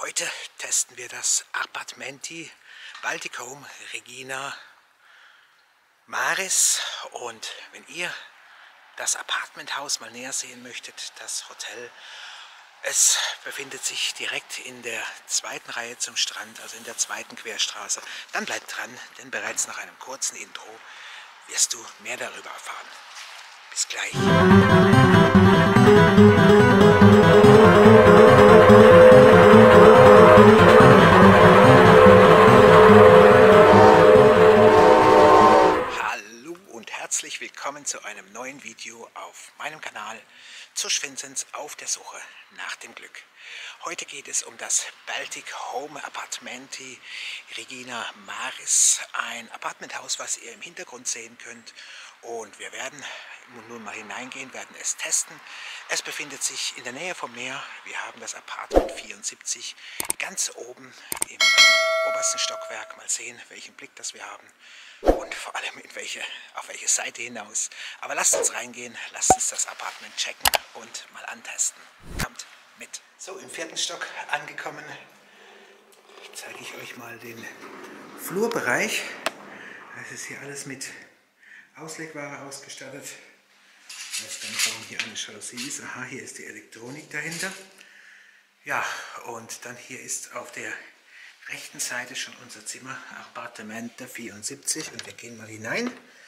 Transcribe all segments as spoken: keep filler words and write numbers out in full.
Heute testen wir das Appartamenti Baltic Home Regina Maris, und wenn ihr das Apartmenthaus mal näher sehen möchtet, das Hotel, es befindet sich direkt in der zweiten Reihe zum Strand, also in der zweiten Querstraße. Dann bleibt dran, denn bereits nach einem kurzen Intro wirst du mehr darüber erfahren. Bis gleich. Herzlich willkommen zu einem neuen Video auf meinem Kanal Zusch Vinzenz auf der Suche nach dem Glück. Heute geht es um das Baltic Home Appartamenti Regina Maris, ein Apartmenthaus, was ihr im Hintergrund sehen könnt. Und wir werden nun mal hineingehen, werden es testen. Es befindet sich in der Nähe vom Meer. Wir haben das Apartment vierundsiebzig ganz oben im obersten Stockwerk. Mal sehen, welchen Blick das wir haben und vor allem in welche, auf welche Seite hinaus. Aber lasst uns reingehen, lasst uns das Apartment checken und mal antesten. Kommt mit. So, im vierten Stock angekommen, zeige ich euch mal den Flurbereich. Das ist hier alles mit Auslegware ausgestattet. Ich weiß gar nicht, warum hier eine Jalousie ist. Aha, hier ist die Elektronik dahinter. Ja, und dann hier ist auf der rechten Seite schon unser Zimmer, Appartamento vierundsiebzig, und wir gehen mal hinein.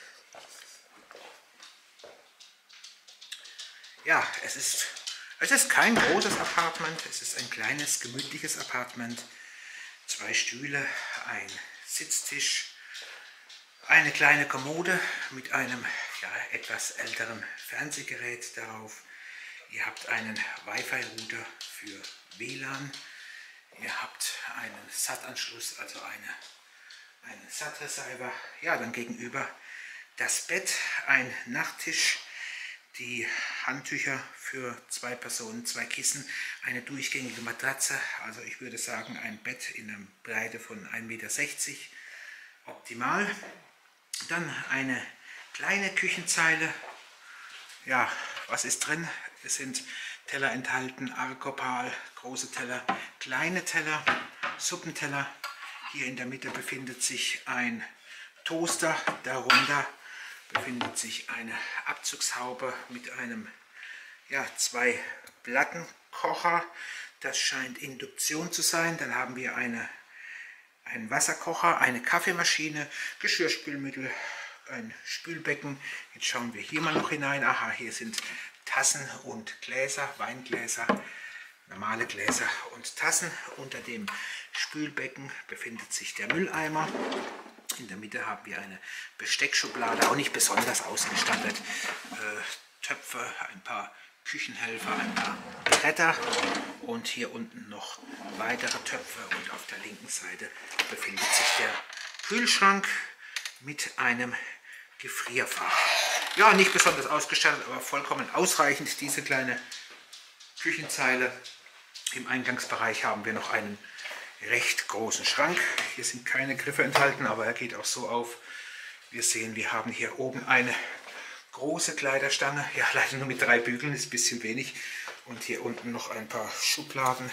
Ja, es ist, es ist kein großes Apartment, es ist ein kleines, gemütliches Apartment. Zwei Stühle, ein Sitztisch, eine kleine Kommode mit einem ja, etwas älteren Fernsehgerät darauf. Ihr habt einen Wi-Fi-Router für W L A N. Ihr habt einen S A T-Anschluss, also eine, einen S A T-Receiver. Ja, dann gegenüber das Bett, ein Nachttisch, die Handtücher für zwei Personen, zwei Kissen, eine durchgängige Matratze. Also ich würde sagen, ein Bett in einer Breite von ein Meter sechzig, optimal. Dann eine kleine Küchenzeile. Ja, was ist drin? Es sind Teller enthalten, Argopal, große Teller, kleine Teller, Suppenteller. Hier in der Mitte befindet sich ein Toaster, darunter befindet sich eine Abzugshaube mit einem, ja, zwei Plattenkocher. Das scheint Induktion zu sein. Dann haben wir eine, einen Wasserkocher, eine Kaffeemaschine, Geschirrspülmittel, ein Spülbecken. Jetzt schauen wir hier mal noch hinein. Aha, hier sind Tassen und Gläser, Weingläser, normale Gläser und Tassen. Unter dem Spülbecken befindet sich der Mülleimer. In der Mitte haben wir eine Besteckschublade, auch nicht besonders ausgestattet. Äh, Töpfe, ein paar Küchenhelfer, ein paar Bretter und hier unten noch weitere Töpfe. Und auf der linken Seite befindet sich der Kühlschrank mit einem Gefrierfach. Ja, nicht besonders ausgestattet, aber vollkommen ausreichend, diese kleine Küchenzeile. Im Eingangsbereich haben wir noch einen recht großen Schrank. Hier sind keine Griffe enthalten, aber er geht auch so auf. Wir sehen, wir haben hier oben eine große Kleiderstange. Ja, leider nur mit drei Bügeln, ist ein bisschen wenig. Und hier unten noch ein paar Schubladen,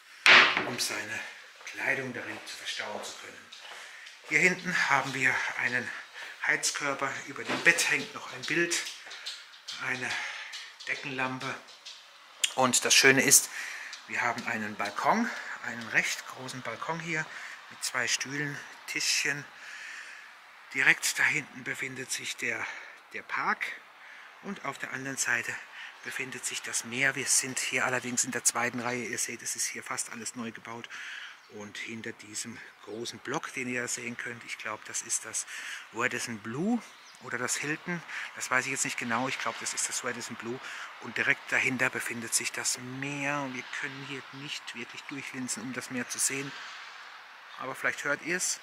um seine Kleidung darin zu verstauen zu können. Hier hinten haben wir einen Heizkörper, über dem Bett hängt noch ein Bild, eine Deckenlampe, und das Schöne ist, wir haben einen Balkon, einen recht großen Balkon hier mit zwei Stühlen, Tischchen. Direkt da hinten befindet sich der, der Park, und auf der anderen Seite befindet sich das Meer. Wir sind hier allerdings in der zweiten Reihe, ihr seht, es ist hier fast alles neu gebaut. Und hinter diesem großen Block, den ihr sehen könnt, ich glaube, das ist das Radisson Blu oder das Hilton. Das weiß ich jetzt nicht genau, ich glaube, das ist das Radisson Blu. Und direkt dahinter befindet sich das Meer. Wir können hier nicht wirklich durchlinsen, um das Meer zu sehen. Aber vielleicht hört ihr es.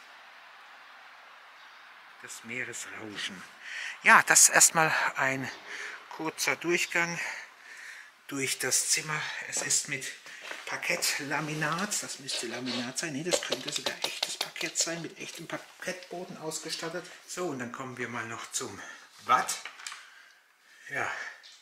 Das Meeresrauschen. Ja, das ist erstmal ein kurzer Durchgang durch das Zimmer. Es ist mit Parkettlaminat, das müsste Laminat sein, ne, das könnte sogar echtes Parkett sein, mit echtem Parkettboden ausgestattet. So, und dann kommen wir mal noch zum Bad. Ja,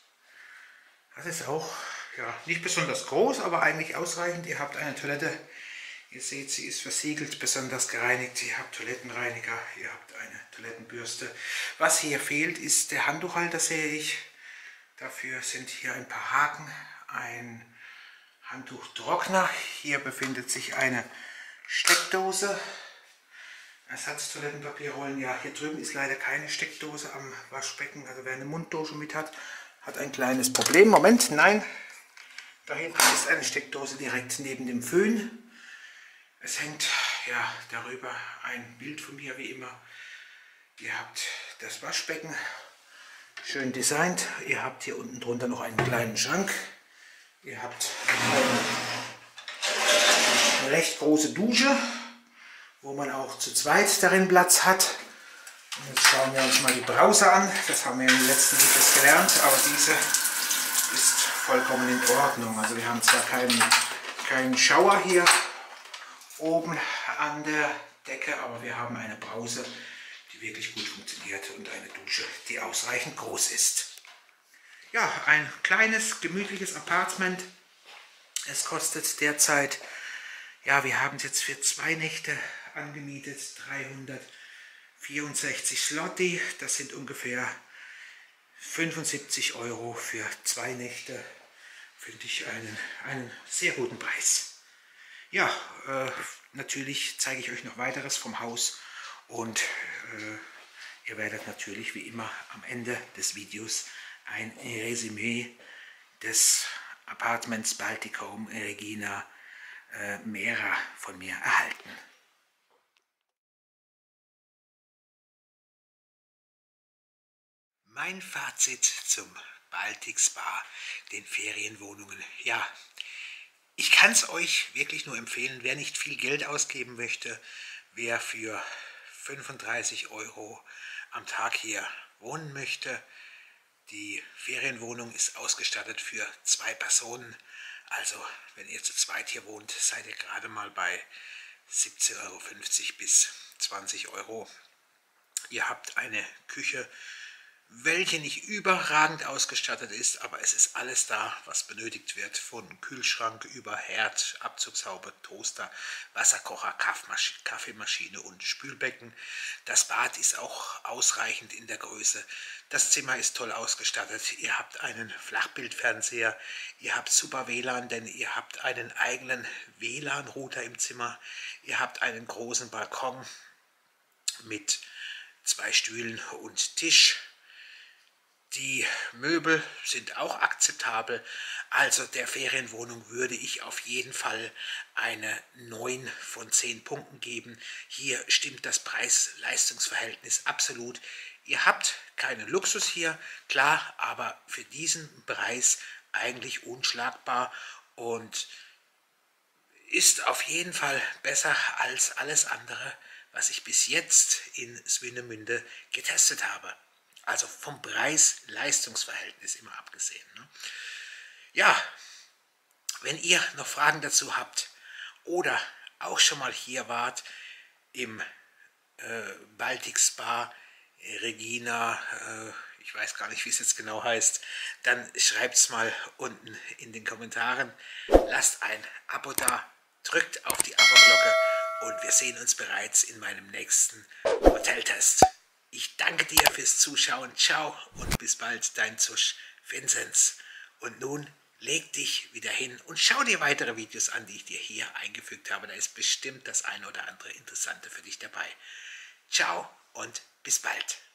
das ist auch ja, nicht besonders groß, aber eigentlich ausreichend. Ihr habt eine Toilette Ihr seht, sie ist versiegelt, besonders gereinigt. Ihr habt Toilettenreiniger, ihr habt eine Toilettenbürste. Was hier fehlt, ist der Handtuchhalter, sehe ich. Dafür sind hier ein paar Haken, ein Handtuchtrockner. Hier befindet sich eine Steckdose. Ersatztoilettenpapierrollen. Ja, hier drüben ist leider keine Steckdose am Waschbecken. Also wer eine Munddusche mit hat, hat ein kleines Problem. Moment, nein. Da hinten ist eine Steckdose direkt neben dem Föhn. Es hängt ja darüber ein Bild von mir, wie immer. Ihr habt das Waschbecken schön designt. Ihr habt hier unten drunter noch einen kleinen Schrank. Ihr habt eine recht große Dusche, wo man auch zu zweit darin Platz hat. Und jetzt schauen wir uns mal die Brause an. Das haben wir in den letzten Videos gelernt, aber diese ist vollkommen in Ordnung. Also wir haben zwar keinen, keinen Schauer hier oben an der Decke, aber wir haben eine Brause, die wirklich gut funktioniert und eine Dusche, die ausreichend groß ist. Ja, ein kleines, gemütliches Apartment. Es kostet derzeit, ja, wir haben es jetzt für zwei Nächte angemietet, dreihundertvierundsechzig Zloty. Das sind ungefähr fünfundsiebzig Euro für zwei Nächte. Finde ich einen, einen sehr guten Preis. Ja, äh, natürlich zeige ich euch noch weiteres vom Haus und äh, ihr werdet natürlich wie immer am Ende des Videos ein Resümee des Apartments Baltic Home Regina äh, Mera von mir erhalten. Mein Fazit zum Baltic Spa, den Ferienwohnungen. Ja, ich kann es euch wirklich nur empfehlen, wer nicht viel Geld ausgeben möchte, wer für fünfunddreißig Euro am Tag hier wohnen möchte. Die Ferienwohnung ist ausgestattet für zwei Personen. Also wenn ihr zu zweit hier wohnt, seid ihr gerade mal bei siebzehn Euro fünfzig bis zwanzig Euro. Ihr habt eine Küche, welche nicht überragend ausgestattet ist, aber es ist alles da, was benötigt wird, von Kühlschrank über Herd, Abzugshaube, Toaster, Wasserkocher, Kaffeemaschine und Spülbecken. Das Bad ist auch ausreichend in der Größe. Das Zimmer ist toll ausgestattet. Ihr habt einen Flachbildfernseher, ihr habt super W L A N, denn ihr habt einen eigenen W L A N-Router im Zimmer. Ihr habt einen großen Balkon mit zwei Stühlen und Tisch. Die Möbel sind auch akzeptabel, also der Ferienwohnung würde ich auf jeden Fall eine neun von zehn Punkten geben. Hier stimmt das Preis-Leistungs-Verhältnis absolut. Ihr habt keinen Luxus hier, klar, aber für diesen Preis eigentlich unschlagbar und ist auf jeden Fall besser als alles andere, was ich bis jetzt in Swinemünde getestet habe. Also vom Preis-Leistungs-Verhältnis immer abgesehen. Ne? Ja, wenn ihr noch Fragen dazu habt oder auch schon mal hier wart im äh, Baltic Spa Regina, äh, ich weiß gar nicht, wie es jetzt genau heißt, dann schreibt es mal unten in den Kommentaren. Lasst ein Abo da, drückt auf die Abo-Glocke und wir sehen uns bereits in meinem nächsten Hoteltest. Ich danke dir fürs Zuschauen, ciao und bis bald, dein Zusch Vinzenz. Und nun leg dich wieder hin und schau dir weitere Videos an, die ich dir hier eingefügt habe. Da ist bestimmt das eine oder andere Interessante für dich dabei. Ciao und bis bald.